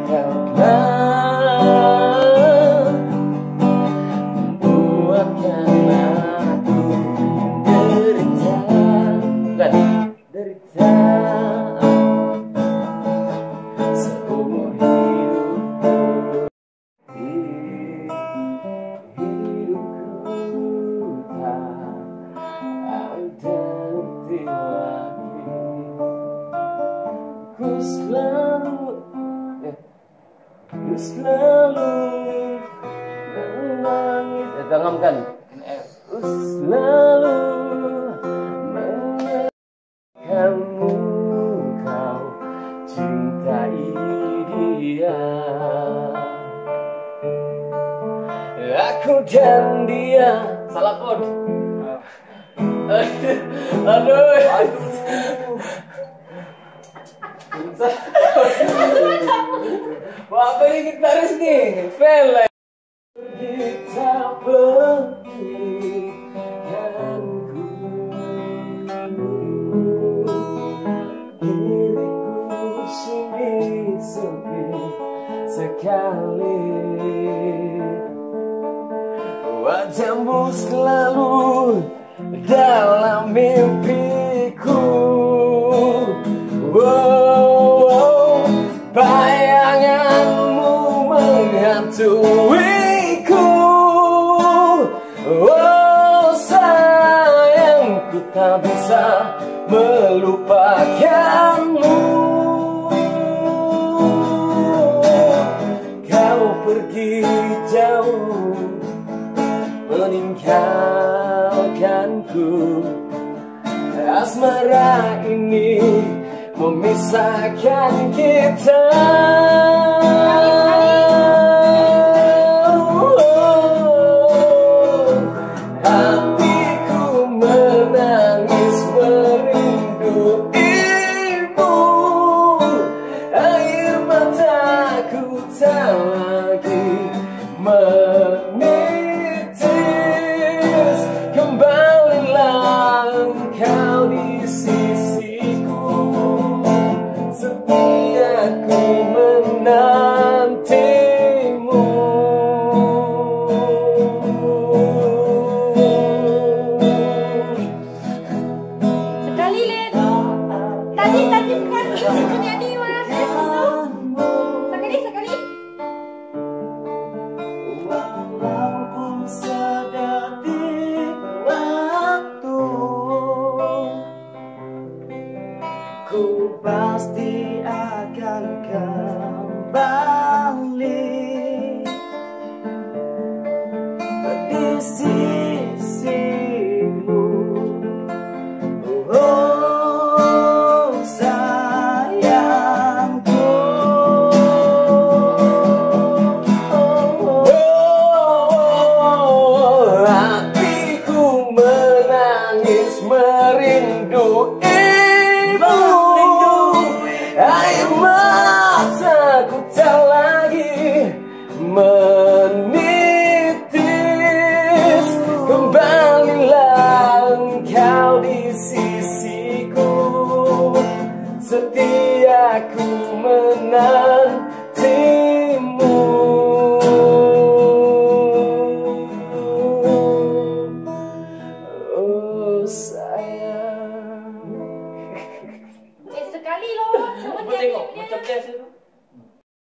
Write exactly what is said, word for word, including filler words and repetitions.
Engkaulah membuatkan aku derita, bukan derita seumur hidupku. Hidupku tak ada bukti lagi. Ku selalu eh, Ku selalu menangis. Eh, tangamkan. Ku selalu menangis kamu, kau cintai dia. Aku dan dia salah chord. Aduh, wah, apa ini gitaris nih? Fail. Kita berikanku diriku sini sepi sekali. Wajahmu selalu dalam mimpiku. Wow, bayanganmu menghantuiku. Oh sayangku, tak bisa melupakanmu. Kau pergi jauh meninggalkanku. Asmara ini memisahkan kita. Hatiku menangis merindu ibu. Air mataku tak lagi menitis. Kembalilah engkau di sisiku, setiaku